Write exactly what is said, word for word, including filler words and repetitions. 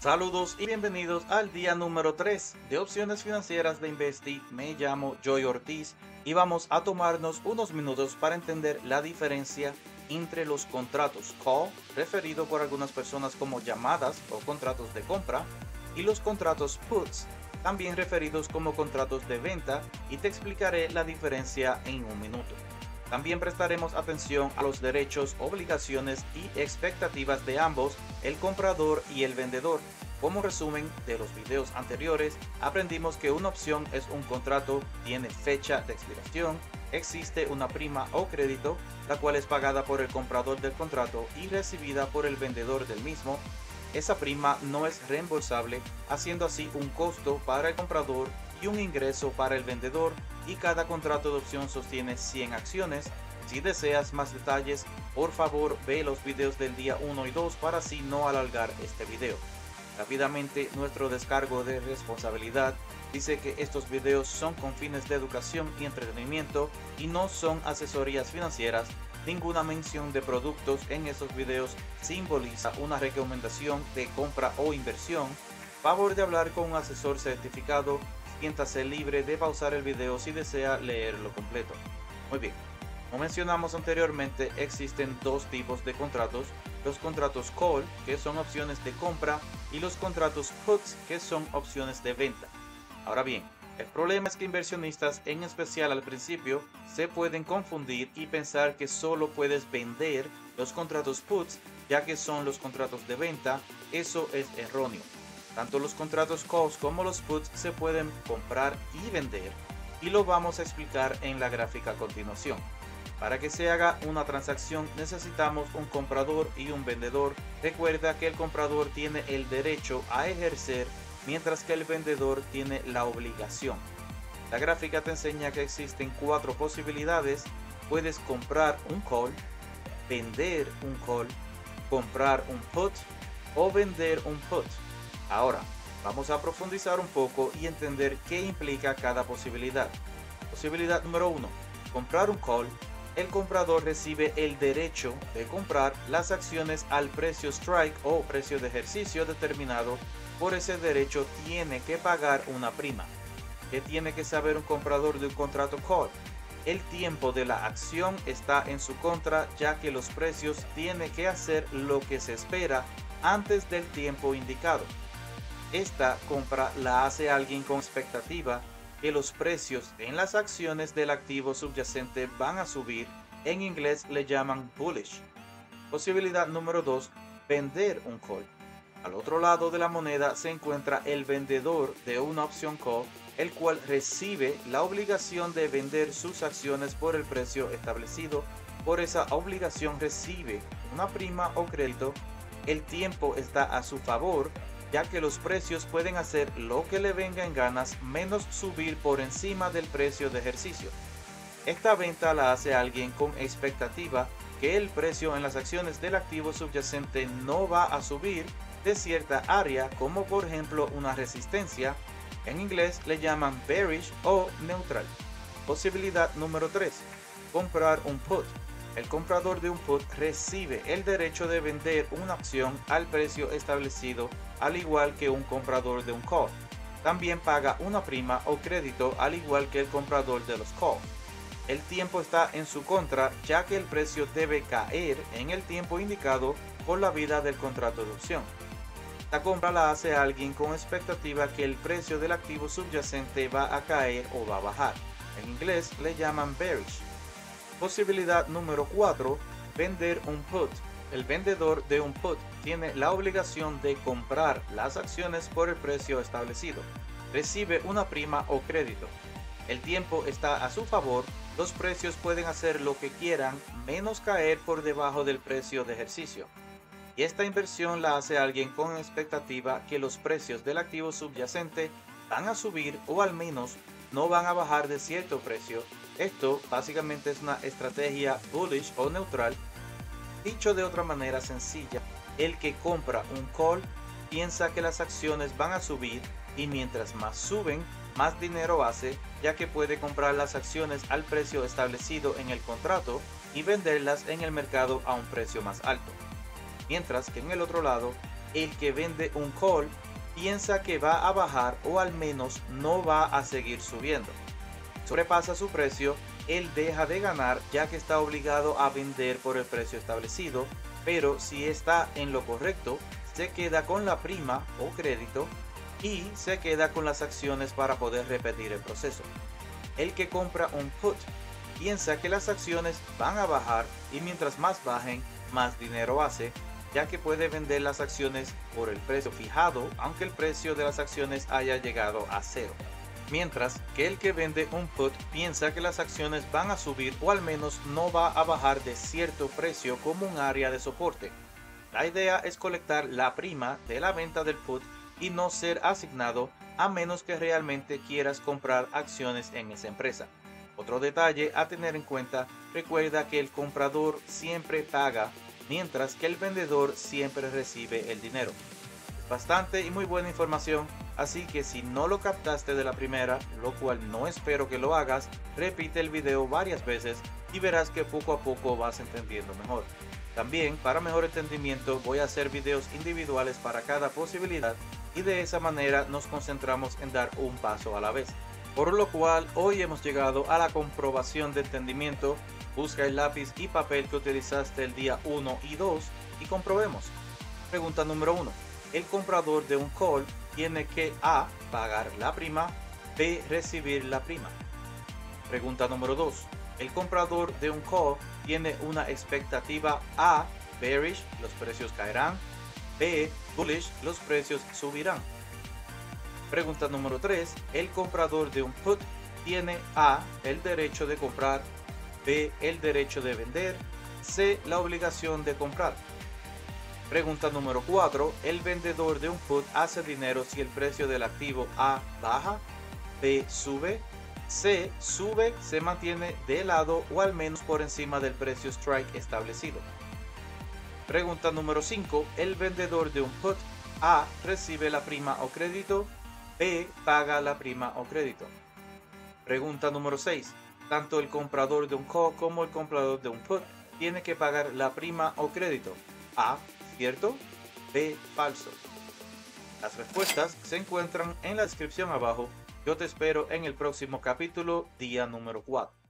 Saludos y bienvenidos al día número tres de opciones financieras de Investi. Me llamo Joy Ortiz y vamos a tomarnos unos minutos para entender la diferencia entre los contratos call, referido por algunas personas como llamadas o contratos de compra, y los contratos puts, también referidos como contratos de venta, y te explicaré la diferencia en un minuto. También prestaremos atención a los derechos, obligaciones y expectativas de ambos, el comprador y el vendedor. Como resumen de los videos anteriores, aprendimos que una opción es un contrato, tiene fecha de expiración, existe una prima o crédito, la cual es pagada por el comprador del contrato y recibida por el vendedor del mismo. Esa prima no es reembolsable, haciendo así un costo para el comprador y un ingreso para el vendedor, y cada contrato de opción sostiene cien acciones. Si deseas más detalles, por favor ve los videos del día uno y dos para así no alargar este video. Rápidamente, nuestro descargo de responsabilidad dice que estos videos son con fines de educación y entretenimiento y no son asesorías financieras. Ninguna mención de productos en estos videos simboliza una recomendación de compra o inversión. Favor de hablar con un asesor certificado. Siéntase libre de pausar el video si desea leerlo completo. Muy bien, como mencionamos anteriormente, existen dos tipos de contratos: los contratos call, que son opciones de compra, y los contratos puts, que son opciones de venta. Ahora bien, el problema es que inversionistas, en especial al principio, se pueden confundir y pensar que solo puedes vender los contratos puts, ya que son los contratos de venta. Eso es erróneo. Tanto los contratos calls como los puts se pueden comprar y vender, y lo vamos a explicar en la gráfica a continuación. Para que se haga una transacción necesitamos un comprador y un vendedor. Recuerda que el comprador tiene el derecho a ejercer, mientras que el vendedor tiene la obligación. La gráfica te enseña que existen cuatro posibilidades. Puedes comprar un call, vender un call, comprar un put o vender un put. Ahora, vamos a profundizar un poco y entender qué implica cada posibilidad. Posibilidad número uno. Comprar un call. El comprador recibe el derecho de comprar las acciones al precio strike o precio de ejercicio determinado. Por ese derecho tiene que pagar una prima. ¿Qué tiene que saber un comprador de un contrato call? El tiempo de la acción está en su contra, ya que los precios tienen que hacer lo que se espera antes del tiempo indicado. Esta compra la hace alguien con expectativa que los precios en las acciones del activo subyacente van a subir. En inglés le llaman bullish. Posibilidad número dos. Vender un call. Al otro lado de la moneda se encuentra el vendedor de una opción call, el cual recibe la obligación de vender sus acciones por el precio establecido. Por esa obligación recibe una prima o crédito. El tiempo está a su favor, ya que los precios pueden hacer lo que le venga en ganas menos subir por encima del precio de ejercicio. Esta venta la hace alguien con expectativa que el precio en las acciones del activo subyacente no va a subir de cierta área, como por ejemplo una resistencia. En inglés le llaman bearish o neutral. Posibilidad número tres. Comprar un put. El comprador de un put recibe el derecho de vender una acción al precio establecido, al igual que un comprador de un call. También paga una prima o crédito, al igual que el comprador de los call. El tiempo está en su contra, ya que el precio debe caer en el tiempo indicado por la vida del contrato de opción. La compra la hace alguien con expectativa que el precio del activo subyacente va a caer o va a bajar. En inglés le llaman bearish. Posibilidad número cuatro. Vender un put. El vendedor de un put tiene la obligación de comprar las acciones por el precio establecido. Recibe una prima o crédito. El tiempo está a su favor. Los precios pueden hacer lo que quieran menos caer por debajo del precio de ejercicio. Y esta inversión la hace alguien con expectativa que los precios del activo subyacente van a subir, o al menos no van a bajar de cierto precio. Esto básicamente es una estrategia bullish o neutral. Dicho de otra manera sencilla, el que compra un call piensa que las acciones van a subir, y mientras más suben, más dinero hace, ya que puede comprar las acciones al precio establecido en el contrato y venderlas en el mercado a un precio más alto. Mientras que en el otro lado, el que vende un call piensa que va a bajar o al menos no va a seguir subiendo. Sobrepasa su precio, él deja de ganar ya que está obligado a vender por el precio establecido, pero si está en lo correcto, se queda con la prima o crédito y se queda con las acciones para poder repetir el proceso. El que compra un put piensa que las acciones van a bajar y mientras más bajen, más dinero hace, ya que puede vender las acciones por el precio fijado, aunque el precio de las acciones haya llegado a cero. Mientras que el que vende un put piensa que las acciones van a subir o al menos no va a bajar de cierto precio como un área de soporte. La idea es colectar la prima de la venta del put y no ser asignado a menos que realmente quieras comprar acciones en esa empresa. Otro detalle a tener en cuenta, recuerda que el comprador siempre paga, mientras que el vendedor siempre recibe el dinero. Es bastante y muy buena información, así que si no lo captaste de la primera, lo cual no espero que lo hagas, repite el video varias veces y verás que poco a poco vas entendiendo mejor. También, para mejor entendimiento, voy a hacer videos individuales para cada posibilidad y de esa manera nos concentramos en dar un paso a la vez. Por lo cual, hoy hemos llegado a la comprobación de entendimiento. Busca el lápiz y papel que utilizaste el día uno y dos y comprobemos. Pregunta número uno. El comprador de un call tiene que A. Pagar la prima, B. Recibir la prima. Pregunta número dos. El comprador de un call tiene una expectativa A. Bearish, los precios caerán, B. Bullish, los precios subirán. Pregunta número tres. El comprador de un put tiene A. El derecho de comprar, B. El derecho de vender, C. La obligación de comprar. Pregunta número cuatro. El vendedor de un put hace dinero si el precio del activo A baja, B. Sube, C. Sube, se mantiene de lado o al menos por encima del precio strike establecido. Pregunta número cinco. El vendedor de un put A recibe la prima o crédito, B. Paga la prima o crédito. Pregunta número seis. Tanto el comprador de un call como el comprador de un put tiene que pagar la prima o crédito. A. Cierto, B. Falso. Las respuestas se encuentran en la descripción abajo. Yo te espero en el próximo capítulo, día número cuatro.